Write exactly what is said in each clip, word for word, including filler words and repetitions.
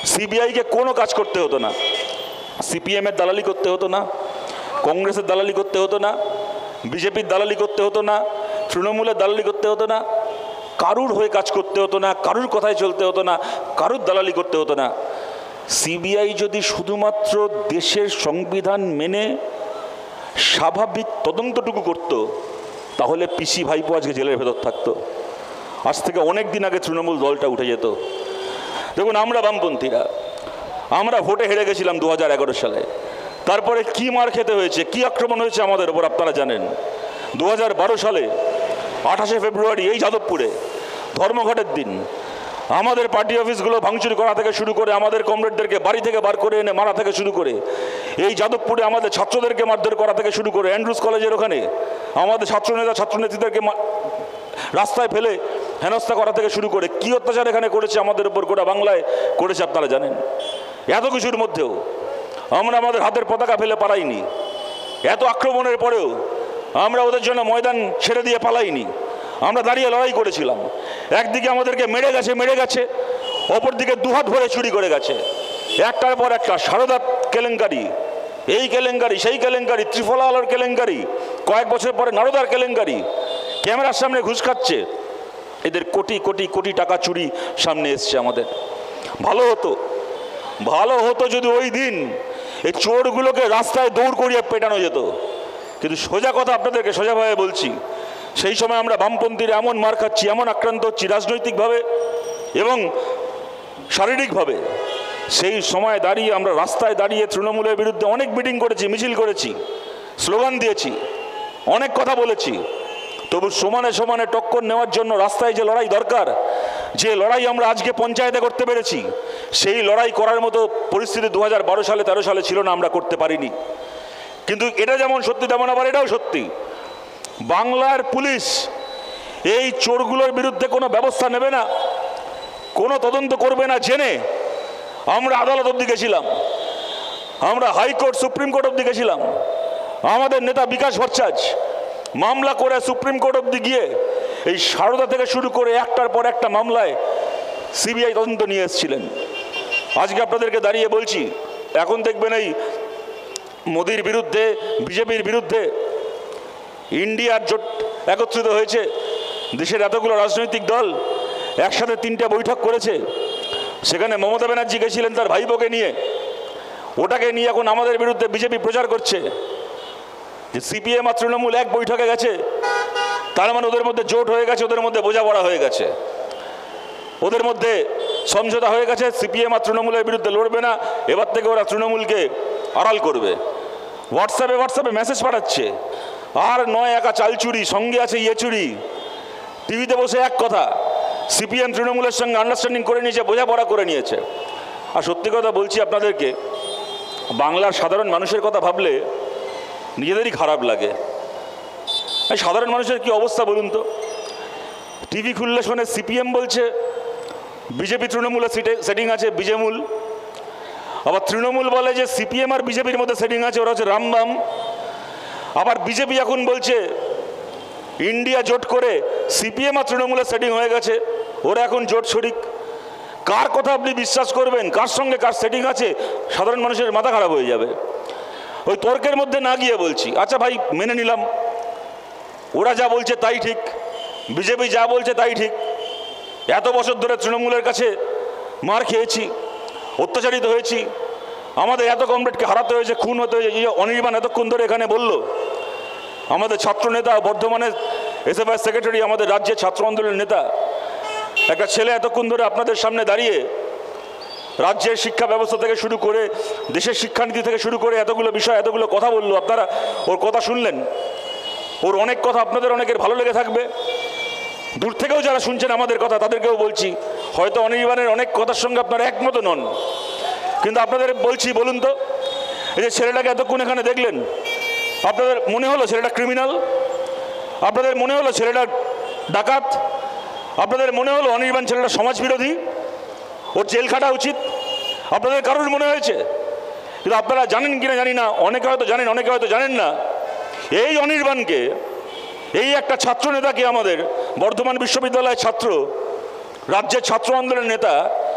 সিবিআইকে কোনো কাজ করতে হতো না, সিপিএমের দালালি করতে হতো না, কংগ্রেসের দালালি করতে হতো না, বিজেপির দালালি করতে হতো না, তৃণমূলের দালালি করতে হতো না, কারুর হয়ে কাজ করতে হতো না, কারুর কথায় চলতে হতো না, কারুর দালালি করতে হতো না। সিবিআই যদি শুধুমাত্র দেশের সংবিধান মেনে স্বাভাবিক তদন্তটুকু করত, তাহলে পিসি ভাইপো আজকে জেলের ভেতর থাকতো। আজ থেকে অনেক দিন আগে তৃণমূল দলটা উঠে যেত। দেখুন, আমরা বামপন্থীরা আমরা ভোটে হেরে গেছিলাম দু হাজার এগারো সালে। তারপরে কি মার খেতে হয়েছে, কি আক্রমণ হয়েছে আমাদের ওপর আপনারা জানেন। দু হাজার বারো সালে আঠাশে ফেব্রুয়ারি এই যাদবপুরে ধর্মঘটের দিন আমাদের পার্টি অফিসগুলো ভাঙচুর করা থেকে শুরু করে, আমাদের কমরেডদেরকে বাড়ি থেকে বার করে এনে মারা থেকে শুরু করে, এই যাদবপুরে আমাদের ছাত্রদেরকে মারধর করা থেকে শুরু করে, অ্যান্ড্রুজ কলেজের ওখানে আমাদের ছাত্রনেতা ছাত্রনেত্রীদেরকে রাস্তায় ফেলে হেনস্থা করা থেকে শুরু করে কী অত্যাচার এখানে করেছে আমাদের উপর, গোটা বাংলায় করেছে আপনারা জানেন। এত কিছুর মধ্যেও আমরা আমাদের হাতের পতাকা ফেলে পালাইনি। এত আক্রমণের পরেও আমরা ওদের জন্য ময়দান ছেড়ে দিয়ে পালাইনি। আমরা দাঁড়িয়ে লড়াই করেছিলাম। একদিকে আমাদেরকে মেরে গেছে মেরে গেছে অপরদিকে দুহাত ভরে চুরি করে গেছে। একটার পর একটা সারদা কেলেঙ্কারি, এই কেলেঙ্কারি সেই কেলেঙ্কারি, ত্রিফলা আলোর কেলেঙ্কারি, কয়েক বছর পরে নারদার কেলেঙ্কারি, ক্যামেরার সামনে ঘুষ খাচ্ছে। এদের কোটি কোটি কোটি টাকা চুরি সামনে এসছে আমাদের। ভালো হতো ভালো হতো যদি ওই দিন এই চোরগুলোকে রাস্তায় দৌড় করিয়ে পেটানো যেত। কিন্তু সোজা কথা আপনাদেরকে সোজাভাবে বলছি, সেই সময় আমরা বামপন্থীরা এমন মার খাচ্ছি, এমন আক্রান্ত হচ্ছি রাজনৈতিকভাবে এবং শারীরিকভাবে। সেই সময় দাঁড়িয়ে আমরা রাস্তায় দাঁড়িয়ে তৃণমূলের বিরুদ্ধে অনেক মিটিং করেছি, মিছিল করেছি, স্লোগান দিয়েছি, অনেক কথা বলেছি। তবু সমানে সমানে টক্কর নেওয়ার জন্য রাস্তায় যে লড়াই দরকার, যে লড়াই আমরা আজকে পঞ্চায়েতে করতে পেরেছি, সেই লড়াই করার মতো পরিস্থিতি দু হাজার বারো সালে তেরো সালে ছিল না, আমরা করতে পারিনি। কিন্তু এটা যেমন সত্যি তেমন আবার এটাও সত্যি, বাংলার পুলিশ এই চোরগুলোর বিরুদ্ধে কোনো ব্যবস্থা নেবে না, কোনো তদন্ত করবে না জেনে আমরা আদালত অবধি গেছিলাম, আমরা হাইকোর্ট সুপ্রিম কোর্ট অবধি গেছিলাম। আমাদের নেতা বিকাশ ভট্টাচার্য মামলা করে সুপ্রিম কোর্ট অবধি গিয়ে এই সারদা থেকে শুরু করে একটার পর একটা মামলায় সিবিআই তদন্ত নিয়ে এসেছিলেন। আজকে আপনাদেরকে দাঁড়িয়ে বলছি, এখন দেখবেন এই মোদির বিরুদ্ধে, বিজেপির বিরুদ্ধে ইন্ডিয়ার জোট একত্রিত হয়েছে, দেশের এতগুলো রাজনৈতিক দল একসাথে তিনটা বৈঠক করেছে। সেখানে মমতা ব্যানার্জি গেছিলেন তার ভাইপোকে নিয়ে, ওটাকে নিয়ে এখন আমাদের বিরুদ্ধে বিজেপি প্রচার করছে যে সিপিএম আর তৃণমূল এক বৈঠকে গেছে, তার মানে ওদের মধ্যে জোট হয়ে গেছে, ওদের মধ্যে বোঝাপড়া হয়ে গেছে, ওদের মধ্যে সমঝোতা হয়ে গেছে। সিপিএম আর তৃণমূলের বিরুদ্ধে লড়বে না, এবার থেকে ওরা তৃণমূলকে আড়াল করবে। হোয়াটসঅ্যাপে হোয়াটসঅ্যাপে মেসেজ পাঠাচ্ছে, আর নয় একা চাল চুরি, সঙ্গে আছে ইয়ে চুরি। টিভিতে বসে এক কথা, সিপিএম তৃণমূলের সঙ্গে আন্ডারস্ট্যান্ডিং করে নিয়েছে, বোঝাপড়া করে নিয়েছে। আর সত্যি কথা বলছি আপনাদেরকে, বাংলার সাধারণ মানুষের কথা ভাবলে নিজেদেরই খারাপ লাগে। সাধারণ মানুষের কি অবস্থা বলুন তো? টিভি খুললে শোনে সিপিএম বলছে বিজেপি তৃণমূলের সেটিং আছে বিজেমূল, আবার তৃণমূল বলে যে সিপিএম আর বিজেপির মধ্যে সেটিং আছে, ওরা হচ্ছে রামবাম। আবার বিজেপি এখন বলছে ইন্ডিয়া জোট করে সিপিএম আর তৃণমূলের সেটিং হয়ে গেছে, ওরা এখন জোট শরিক। কার কথা আপনি বিশ্বাস করবেন, কার সঙ্গে কার সেটিং আছে? সাধারণ মানুষের মাথা খারাপ হয়ে যাবে। ওই তর্কের মধ্যে না গিয়ে বলছি, আচ্ছা ভাই মেনে নিলাম ওরা যা বলছে তাই ঠিক, বিজেপি যা বলছে তাই ঠিক। এত বছর ধরে তৃণমূলের কাছে মার খেয়েছি, অত্যাচারিত হয়েছি, আমাদের এত কমরেডকে হারাতে হয়েছে, খুন হতে হয়েছে। যে অনির্বাণ এতক্ষণ ধরে এখানে বলল, আমাদের ছাত্র নেতা, বর্ধমানের এসএফআই সেক্রেটারি, আমাদের রাজ্যের ছাত্র আন্দোলনের নেতা, একটা ছেলে এতক্ষণ ধরে আপনাদের সামনে দাঁড়িয়ে রাজ্যের শিক্ষা ব্যবস্থা থেকে শুরু করে দেশের শিক্ষানীতি থেকে শুরু করে এতগুলো বিষয়, এতগুলো কথা বললো। আপনারা ওর কথা শুনলেন, ওর অনেক কথা আপনাদের অনেকের ভালো লেগে থাকবে। দূর থেকেও যারা শুনছেন আমাদের কথা, তাদেরকেও বলছি, হয়তো অনির্বাণের অনেক কথার সঙ্গে আপনারা একমত নন, কিন্তু আপনাদের বলছি, বলুন তো, এই যে ছেলেটাকে এতক্ষণ এখানে দেখলেন, আপনাদের মনে হলো ছেলেটা ক্রিমিনাল? আপনাদের মনে হলো ছেলেটা ডাকাত? আপনাদের মনে হলো অনির্বাণ ছেলেটা সমাজবিরোধী, ওর জেল খাটা উচিত? আপনাদের কারোর মনে হয়েছে? কিন্তু আপনারা জানেন কিনা জানি না, অনেকে হয়তো জানেন, অনেকে হয়তো জানেন না, এই অনির্বাণকে, এই একটা ছাত্র নেতাকে, আমাদের বর্ধমান বিশ্ববিদ্যালয়ের ছাত্র, রাজ্যের ছাত্র আন্দোলনের নেতা,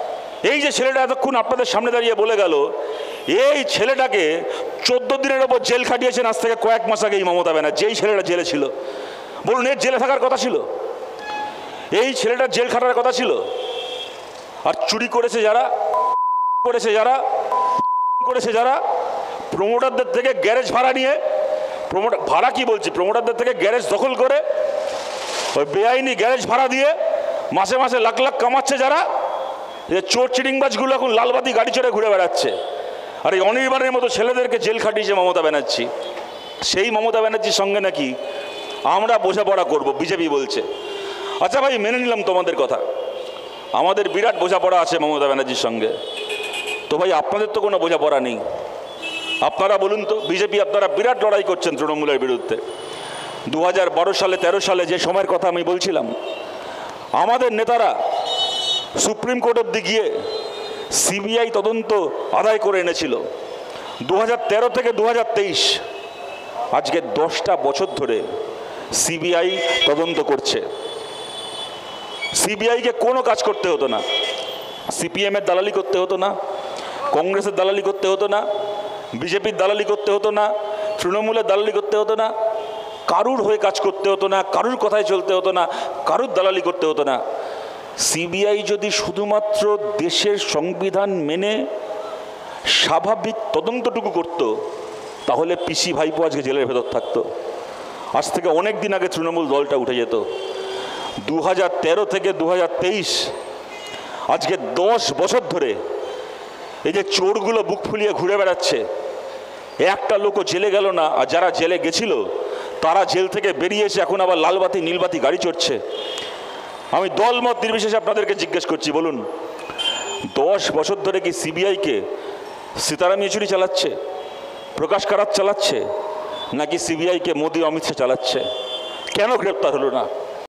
এই যে ছেলেটা এতক্ষণ আপনাদের সামনে দাঁড়িয়ে বলে গেল, এই ছেলেটাকে চোদ্দ দিনের ওপর জেল খাটিয়েছেন আজ থেকে কয়েক মাস আগে এই মমতা ব্যানার্জি। যেই ছেলেটা জেলে ছিল, বলুন এর জেলে থাকার কথা ছিল? এই ছেলেটার জেল খাটার কথা ছিল? আর চুরি করেছে যারা, করেছে যারা করেছে যারা প্রমোটারদের থেকে গ্যারেজ ভাড়া নিয়ে, প্রমোটার ভাড়া কি বলছি, প্রমোটারদের থেকে গ্যারেজ দখল করে ওই বেআইনি গ্যারেজ ভাড়া দিয়ে মাসে মাসে লাখ লাখ কামাচ্ছে যারা, যে চোর চিটিংবাজগুলো এখন লালবাতি গাড়ি চড়ে ঘুরে বেড়াচ্ছে। আর এই অনির্বাণের মতো ছেলেদেরকে জেল খাটিয়েছে মমতা ব্যানার্জি। সেই মমতা ব্যানার্জির সঙ্গে নাকি আমরা বোঝাপড়া করব, বিজেপি বলছে। আচ্ছা ভাই, মেনে নিলাম তোমাদের কথা, আমাদের বিরাট বোঝাপড়া আছে মমতা ব্যানার্জির সঙ্গে। তো ভাই আপনাদের তো কোনো বোঝাপড়া নেই। আপনারা বলুন তো, বিজেপি আপনারা বিরাট লড়াই করছেন তৃণমূলের বিরুদ্ধে। দু হাজার বারো সালে তেরো সালে যে সময়ের কথা আমি বলছিলাম, আমাদের নেতারা সুপ্রিম কোর্ট অব্দি গিয়ে সিবিআই তদন্ত আদায় করে এনেছিল। দু হাজার তেরো থেকে দু হাজার তেইশ আজকে দশটা বছর ধরে সিবিআই তদন্ত করছে। সিবিআইকে কোনো কাজ করতে হতো না, সিপিএমের দালালি করতে হতো না, কংগ্রেসের দালালি করতে হতো না, বিজেপির দালালি করতে হতো না, তৃণমূলের দালালি করতে হতো না, কারুর হয়ে কাজ করতে হতো না, কারুর কথায় চলতে হতো না, কারুর দালালি করতে হতো না। সিবিআই যদি শুধুমাত্র দেশের সংবিধান মেনে স্বাভাবিক তদন্তটুকু করত, তাহলে পিসি ভাইপো আজকে জেলের ভেতর থাকতো। আজ থেকে অনেক দিন আগে তৃণমূল দলটা উঠে যেত। দু হাজার তেরো থেকে দু হাজার তেইশ আজকে দশ বছর ধরে এই যে চোরগুলো বুক ফুলিয়ে ঘুরে বেড়াচ্ছে, একটা লোকও জেলে গেল না। আর যারা জেলে গেছিল তারা জেল থেকে বেরিয়ে এসে এখন আবার লালবাতি নীলবাতি গাড়ি চড়ছে। আমি দলমত নির্বিশেষে আপনাদেরকে জিজ্ঞেস করছি, বলুন দশ বছর ধরে কি সিবিআইকে সীতারাম ইয়েচুরি চালাচ্ছে, প্রকাশ কারাত চালাচ্ছে, নাকি সিবিআইকে মোদি অমিত শাহ চালাচ্ছে? কেন গ্রেপ্তার হলো না?